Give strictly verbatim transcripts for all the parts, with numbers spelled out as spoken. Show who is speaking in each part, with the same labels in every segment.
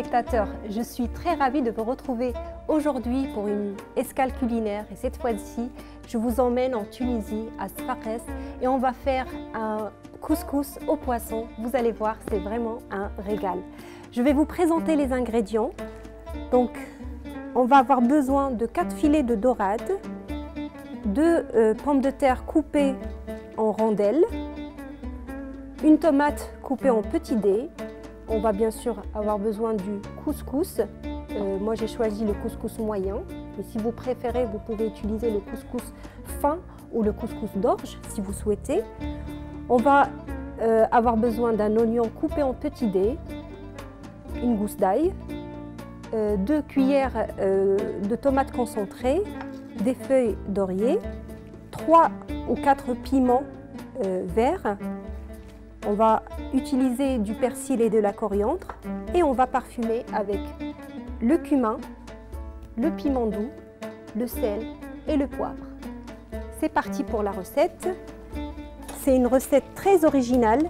Speaker 1: téléspectateurs, je suis très ravie de vous retrouver aujourd'hui pour une escale culinaire et cette fois-ci, je vous emmène en Tunisie, à Sfares et on va faire un couscous au poisson. Vous allez voir, c'est vraiment un régal. Je vais vous présenter les ingrédients. Donc, on va avoir besoin de quatre filets de dorade, deux euh, pommes de terre coupées en rondelles, une tomate coupée en petits dés. On va bien sûr avoir besoin du couscous. Euh, moi, j'ai choisi le couscous moyen. Mais si vous préférez, vous pouvez utiliser le couscous fin ou le couscous d'orge si vous souhaitez. On va euh, avoir besoin d'un oignon coupé en petits dés, une gousse d'ail, euh, deux cuillères euh, de tomates concentrées, des feuilles d'oreiller, trois ou quatre piments euh, verts. On va utiliser du persil et de la coriandre et on va parfumer avec le cumin, le piment doux, le sel et le poivre. C'est parti pour la recette. C'est une recette très originale.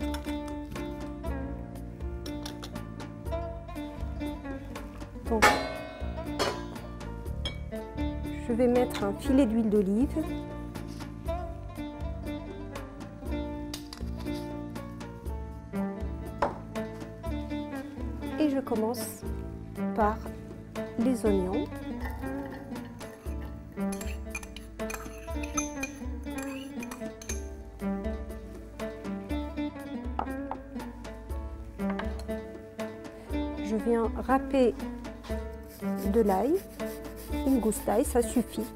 Speaker 1: Donc, je vais mettre un filet d'huile d'olive. Et je commence par les oignons. Je viens râper de l'ail, une gousse d'ail, ça suffit.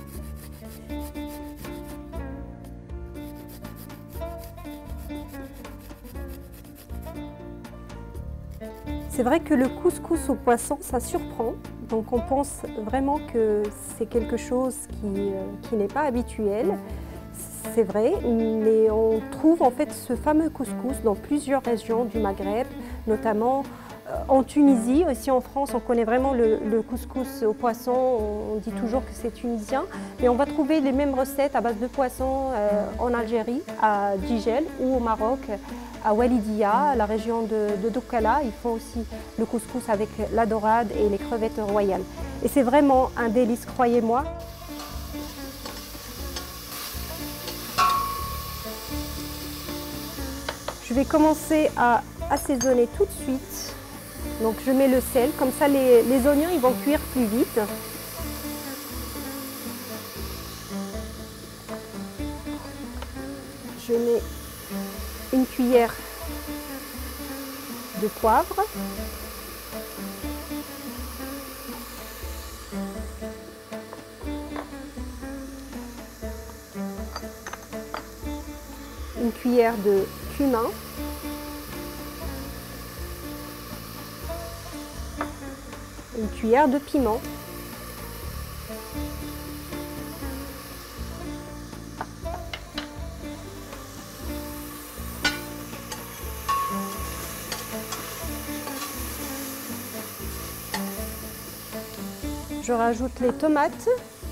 Speaker 1: C'est vrai que le couscous au poisson, ça surprend. Donc on pense vraiment que c'est quelque chose qui, euh, qui n'est pas habituel. C'est vrai, mais on trouve en fait ce fameux couscous dans plusieurs régions du Maghreb, notamment euh, en Tunisie. Aussi en France, on connaît vraiment le, le couscous au poisson. On dit toujours que c'est tunisien. Mais on va trouver les mêmes recettes à base de poisson euh, en Algérie, à Djigel ou au Maroc, à Walidia, la région de, de Doukala. Ils font aussi le couscous avec la dorade et les crevettes royales. Et c'est vraiment un délice, croyez-moi. Je vais commencer à assaisonner tout de suite. Donc je mets le sel, comme ça les, les oignons ils vont cuire plus vite. Je mets une cuillère de poivre, une cuillère de cumin, une cuillère de piment, je rajoute les tomates,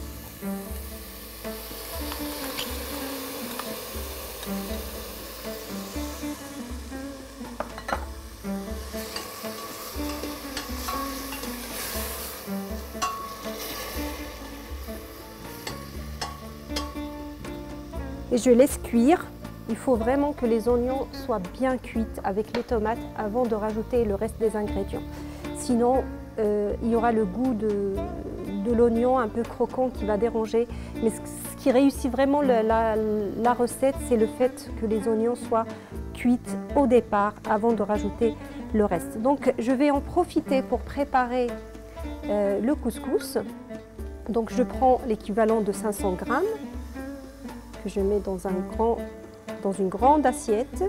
Speaker 1: et je laisse cuire. Il faut vraiment que les oignons soient bien cuits avec les tomates avant de rajouter le reste des ingrédients. Sinon, euh, il y aura le goût de, de l'oignon un peu croquant qui va déranger. Mais ce, ce qui réussit vraiment la, la, la recette, c'est le fait que les oignons soient cuits au départ avant de rajouter le reste. Donc, je vais en profiter pour préparer euh, le couscous. Donc, je prends l'équivalent de cinq cents grammes que je mets dans, un grand, dans une grande assiette.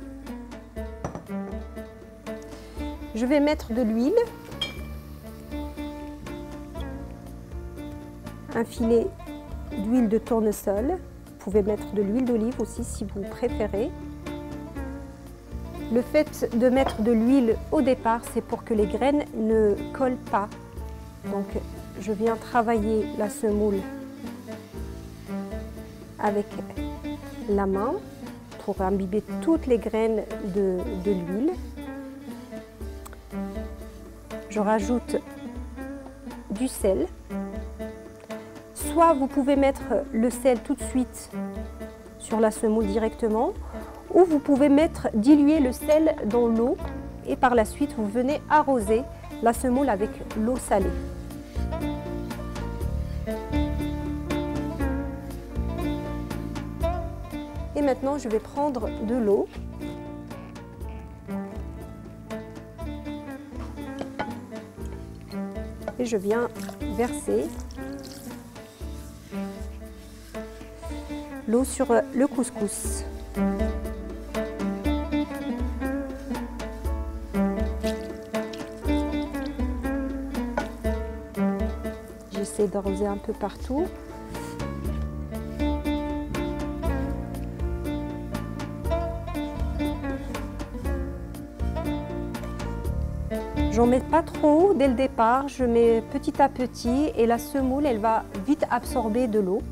Speaker 1: Je vais mettre de l'huile, un filet d'huile de tournesol. Vous pouvez mettre de l'huile d'olive aussi si vous préférez. Le fait de mettre de l'huile au départ, c'est pour que les graines ne collent pas. Donc, je viens travailler la semoule avec la main pour imbiber toutes les graines de, de l'huile. je rajoute du sel. Soit vous pouvez mettre le sel tout de suite sur la semoule directement, ou vous pouvez mettre, diluer le sel dans l'eau et par la suite vous venez arroser la semoule avec l'eau salée. Et maintenant je vais prendre de l'eau. Et je viens verser l'eau sur le couscous. J'essaie d'arroser un peu partout. J'en mets pas trop dès le départ, je mets petit à petit et la semoule elle va vite absorber de l'eau.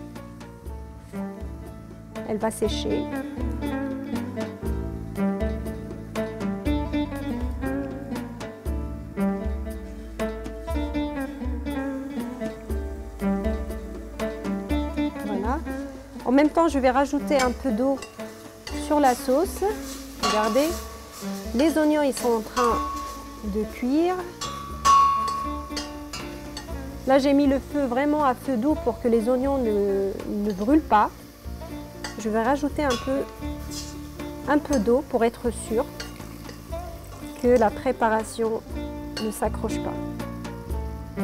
Speaker 1: Elle va sécher. Voilà. En même temps, je vais rajouter un peu d'eau sur la sauce. Regardez, les oignons ils sont en train de cuire. Là, j'ai mis le feu vraiment à feu doux pour que les oignons ne, ne brûlent pas. Je vais rajouter un peu, un peu d'eau pour être sûr que la préparation ne s'accroche pas.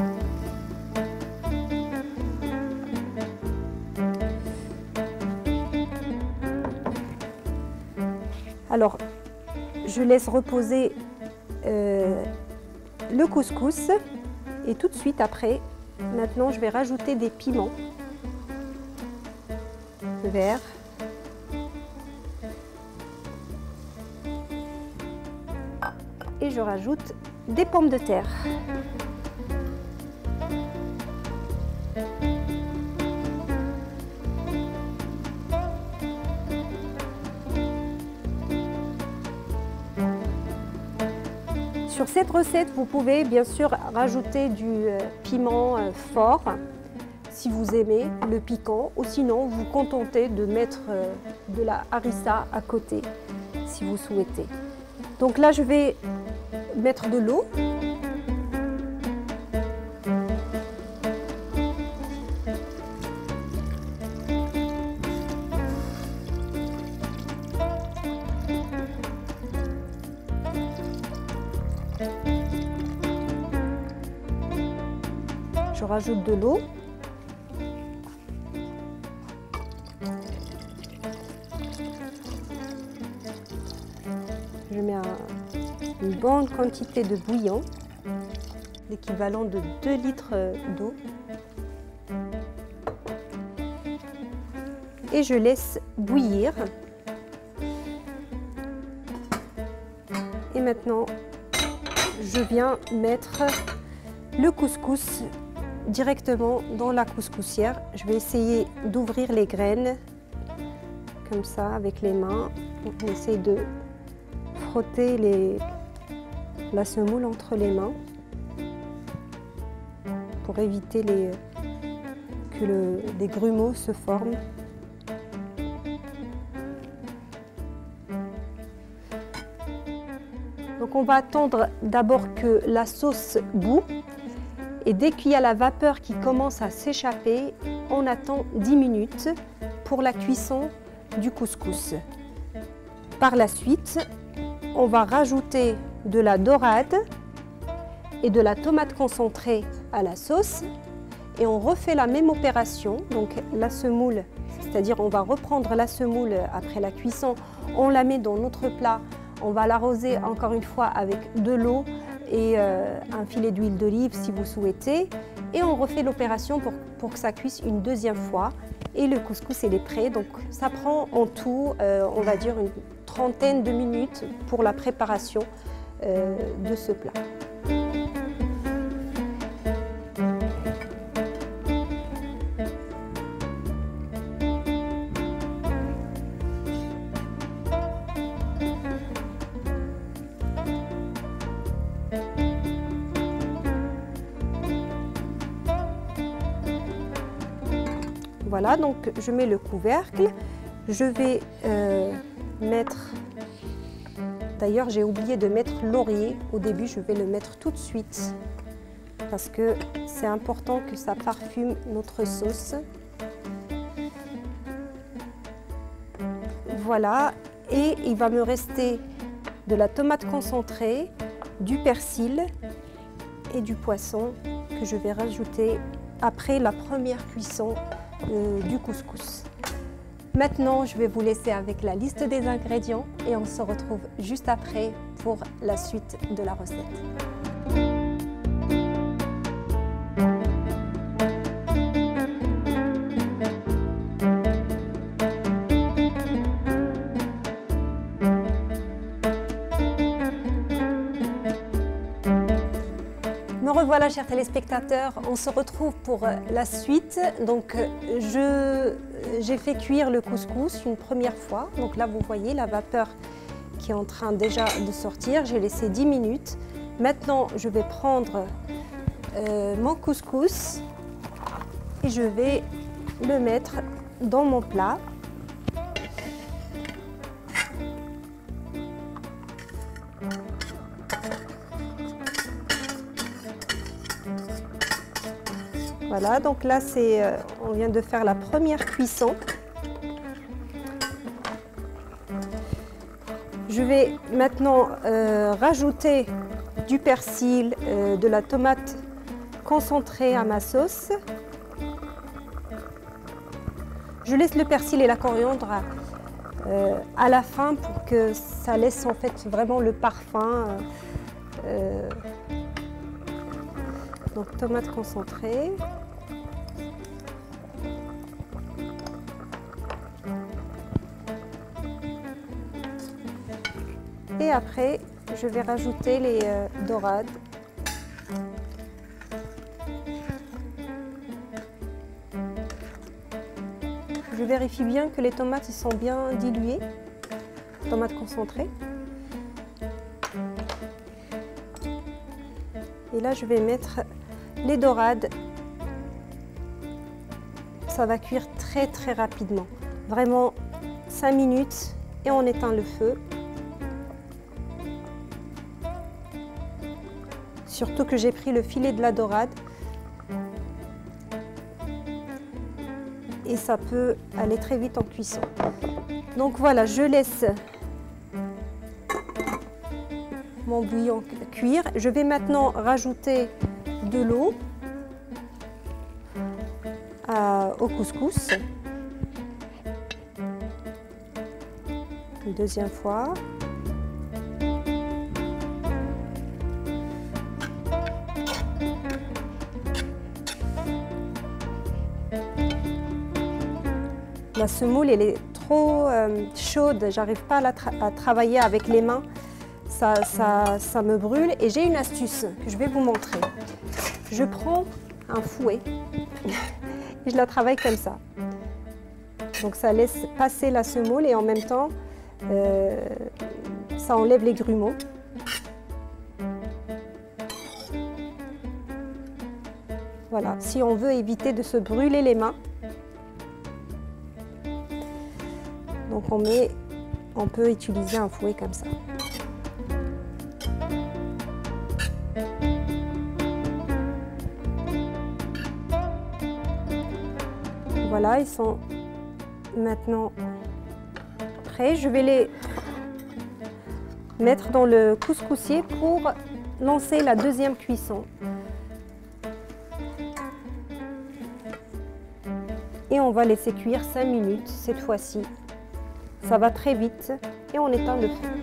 Speaker 1: Alors, je laisse reposer euh, le couscous et tout de suite après, maintenant je vais rajouter des piments verts. Et je rajoute des pommes de terre. Sur cette recette, vous pouvez bien sûr rajouter du piment fort si vous aimez le piquant, ou sinon vous contentez de mettre de la harissa à côté si vous souhaitez. Donc là, je vais mettre de l'eau. Je rajoute de l'eau. Je mets un, une bonne quantité de bouillon, l'équivalent de deux litres d'eau. Et je laisse bouillir. Et maintenant, je viens mettre le couscous directement dans la couscoussière. Je vais essayer d'ouvrir les graines comme ça avec les mains. On essaye de frotter les, la semoule entre les mains pour éviter les, que le, des grumeaux se forment. Donc on va attendre d'abord que la sauce bout et dès qu'il y a la vapeur qui commence à s'échapper, on attend dix minutes pour la cuisson du couscous. Par la suite, on va rajouter de la dorade et de la tomate concentrée à la sauce et on refait la même opération. Donc la semoule, c'est-à-dire on va reprendre la semoule après la cuisson, on la met dans notre plat, on va l'arroser encore une fois avec de l'eau et euh, un filet d'huile d'olive si vous souhaitez et on refait l'opération pour, pour que ça cuise une deuxième fois et le couscous il est prêt. Donc ça prend en tout euh, on va dire une trentaine de minutes pour la préparation euh, de ce plat. Voilà, donc je mets le couvercle. Je vais euh, mettre, d'ailleurs j'ai oublié de mettre laurier au début, je vais le mettre tout de suite parce que c'est important que ça parfume notre sauce. Voilà, et il va me rester de la tomate concentrée, du persil et du poisson que je vais rajouter après la première cuisson euh, du couscous. Maintenant, je vais vous laisser avec la liste des ingrédients et on se retrouve juste après pour la suite de la recette. Me revoilà, chers téléspectateurs, on se retrouve pour la suite. Donc, je, j'ai fait cuire le couscous une première fois. Donc là, vous voyez la vapeur qui est en train déjà de sortir. J'ai laissé dix minutes. Maintenant, je vais prendre euh, mon couscous et je vais le mettre dans mon plat. Voilà, donc là, c'est, euh, on vient de faire la première cuisson. Je vais maintenant euh, rajouter du persil, euh, de la tomate concentrée à ma sauce. Je laisse le persil et la coriandre à, euh, à la fin pour que ça laisse en fait vraiment le parfum. Euh, donc tomate concentrée. Et après, je vais rajouter les euh, dorades. Je vérifie bien que les tomates sont bien diluées, tomates concentrées. Et là, je vais mettre les dorades. Ça va cuire très très rapidement, vraiment cinq minutes et on éteint le feu. Surtout que j'ai pris le filet de la dorade et ça peut aller très vite en cuisson. Donc voilà, je laisse mon bouillon cuire. Je vais maintenant rajouter de l'eau au couscous. Une deuxième fois. La semoule, elle est trop euh, chaude, j'arrive pas à, la tra à travailler avec les mains, ça, ça, ça me brûle. Et j'ai une astuce que je vais vous montrer. Je prends un fouet et je la travaille comme ça. Donc ça laisse passer la semoule et en même temps, euh, ça enlève les grumeaux. Voilà, si on veut éviter de se brûler les mains. Donc on, met, on peut utiliser un fouet comme ça. Voilà, ils sont maintenant prêts. Je vais les mettre dans le couscoussier pour lancer la deuxième cuisson. Et on va laisser cuire cinq minutes cette fois-ci. Ça va très vite et on éteint le feu.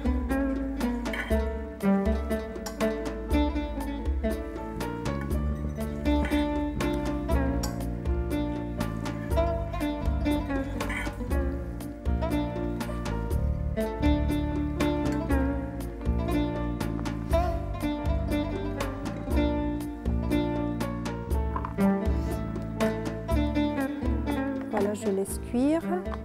Speaker 1: Voilà, je laisse cuire.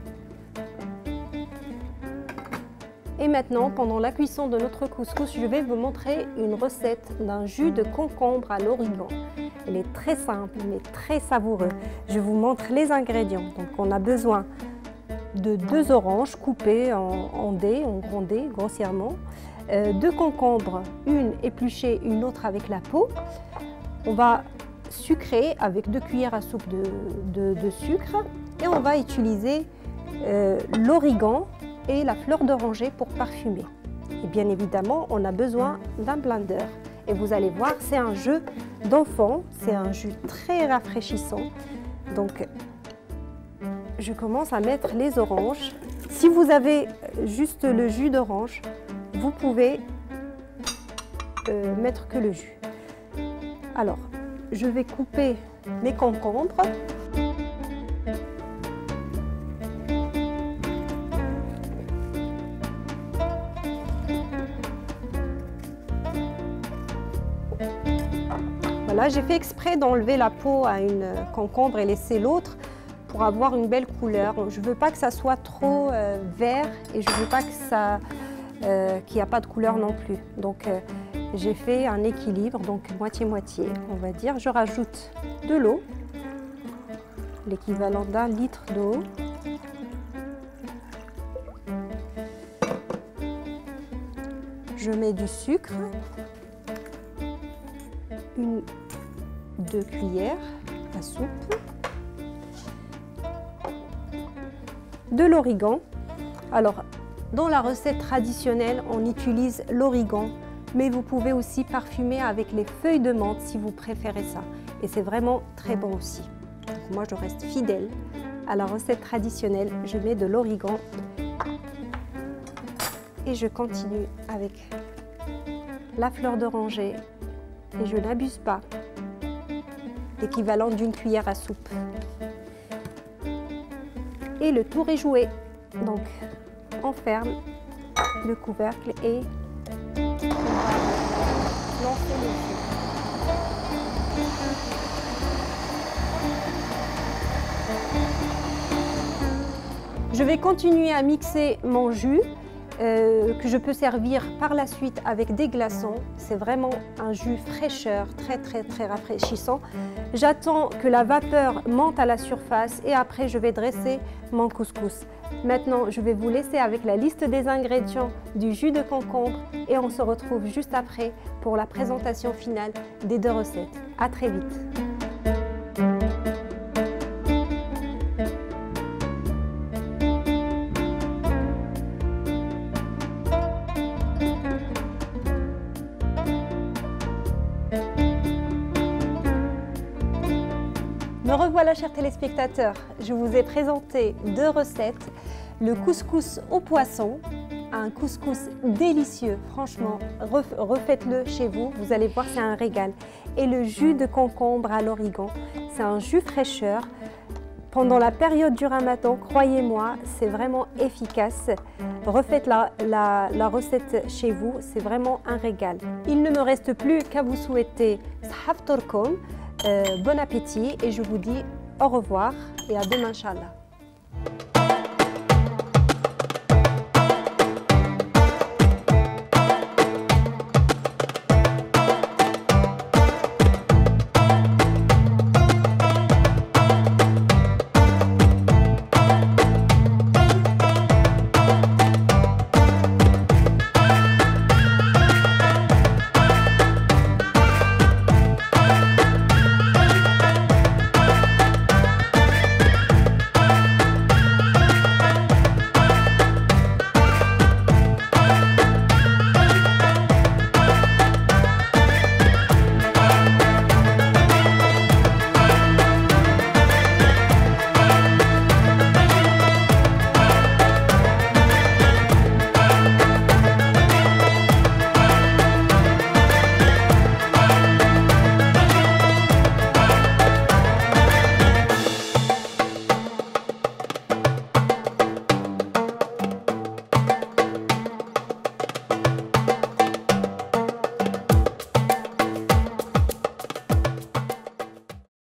Speaker 1: Et maintenant, pendant la cuisson de notre couscous, je vais vous montrer une recette d'un jus de concombre à l'origan. Elle est très simple mais très savoureuse. Je vous montre les ingrédients. Donc on a besoin de deux oranges coupées en, en dés, en grands dés, grossièrement, euh, deux concombres, une épluchée, une autre avec la peau. On va sucrer avec deux cuillères à soupe de, de, de sucre et on va utiliser euh, l'origan et la fleur d'oranger pour parfumer. Et bien évidemment, on a besoin d'un blender. Et vous allez voir, c'est un jus d'enfant, c'est un jus très rafraîchissant. Donc, je commence à mettre les oranges. Si vous avez juste le jus d'orange, vous pouvez euh, mettre que le jus. Alors, je vais couper mes concombres. Voilà, j'ai fait exprès d'enlever la peau à une concombre et laisser l'autre pour avoir une belle couleur. Je ne veux pas que ça soit trop euh, vert et je ne veux pas que ça, euh, qu'il n'y a pas de couleur non plus. Donc euh, j'ai fait un équilibre, donc moitié-moitié, on va dire. Je rajoute de l'eau, l'équivalent d'un litre d'eau. Je mets du sucre, une, deux cuillères à soupe, de l'origan. Alors, dans la recette traditionnelle, on utilise l'origan, mais vous pouvez aussi parfumer avec les feuilles de menthe si vous préférez ça. Et c'est vraiment très bon aussi. Donc moi, je reste fidèle à la recette traditionnelle. Je mets de l'origan et je continue avec la fleur d'oranger. Et je n'abuse pas, l'équivalent d'une cuillère à soupe. Et le tour est joué. Donc, on ferme le couvercle et on va lancer le jus. Je vais continuer à mixer mon jus. Euh, que je peux servir par la suite avec des glaçons. C'est vraiment un jus fraîcheur, très très très rafraîchissant. J'attends que la vapeur monte à la surface et après je vais dresser mon couscous. Maintenant, je vais vous laisser avec la liste des ingrédients du jus de concombre et on se retrouve juste après pour la présentation finale des deux recettes. À très vite. Me revoilà, chers téléspectateurs, je vous ai présenté deux recettes. Le couscous au poisson, un couscous délicieux, franchement, refaites-le chez vous, vous allez voir, c'est un régal. Et le jus de concombre à l'origan, c'est un jus fraîcheur. Pendant la période du Ramadan, croyez-moi, c'est vraiment efficace. Refaites la, la, la recette chez vous, c'est vraiment un régal. Il ne me reste plus qu'à vous souhaiter Sahaf Torkom. Euh, bon appétit et je vous dis au revoir et à demain, Inch'Allah.